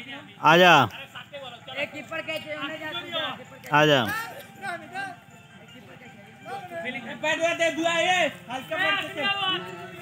आजा keeper catch आजा बैठ दे बुआ ये हल्का